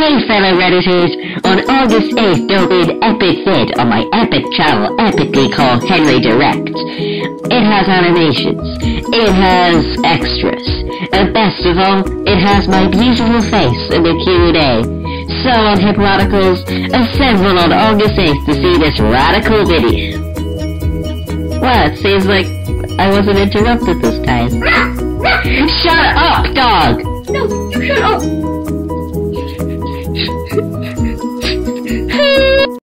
Hey fellow Redditors, on August 8th there'll be an epic vid on my epic channel, epically called Henry Direct. It has animations, it has extras, and best of all, it has my beautiful face in the Q&A. So on Hip Radicals, assemble on August 8th to see this radical video. Well, it seems like I wasn't interrupted this time. Shut up, dog! No, you shut up!